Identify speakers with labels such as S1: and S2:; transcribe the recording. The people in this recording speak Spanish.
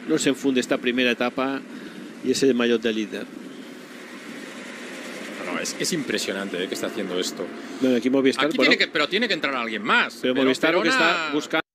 S1: no se enfunde esta primera etapa y ese maillot de líder.
S2: No, es impresionante que está haciendo esto.
S1: Bueno, aquí Movistar,
S2: Aquí
S1: bueno,
S2: pero tiene que entrar alguien más.
S1: pero Movistar lo que está buscando